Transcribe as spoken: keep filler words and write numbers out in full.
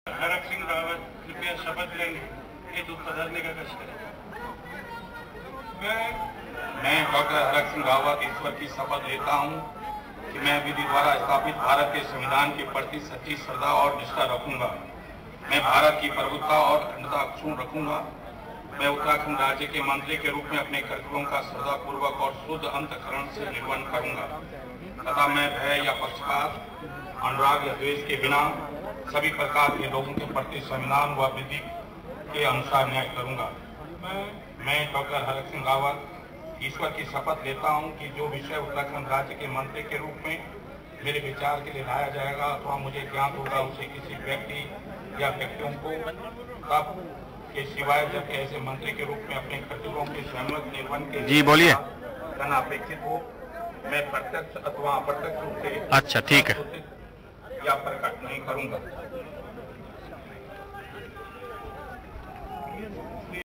हरक सिंह रावत कृपया शपथ लेंगे ये दूध पधरने का कष्ट करें। मैं मैं डॉक्टर हरक सिंह रावत ईश्वर की शपथ लेता हूं कि मैं विधि द्वारा स्थापित भारत के संविधान के प्रति सच्ची श्रद्धा और निष्ठा रखूंगा। मैं भारत की प्रभुत्ता और अखंडता अक्षुण्ण रखूंगा। मैं उत्तराखंड राज्य के मंत्री के रूप में अपने कर्तव्यों का श्रद्धापूर्वक और शुद्ध अंतःकरण से निर्वहन करूंगा तथा मैं भय या पक्षपात, अनुराग या द्वेष के बिना सभी प्रकार के लोगों के प्रति संविधान व विधि के अनुसार न्याय करूंगा। मैं मैं डॉक्टर हरक सिंह रावत ईश्वर की शपथ लेता हूं कि जो विषय उत्तराखंड राज्य के मंत्री के रूप में मेरे विचार के लिए लाया जाएगा अथवा मुझे ज्ञात होगा उसे किसी व्यक्ति या व्यक्तियों को तब के सिवाय जब ऐसे मंत्री के रूप में अपने कर्तव्यों के स्वयं निर्वहन के जी बोलिए करना अपेक्षित हो, मैं प्रत्यक्ष अथवा अप्रत्यक्ष रूप से अच्छा ठीक है या प्रकट नहीं करूंगा।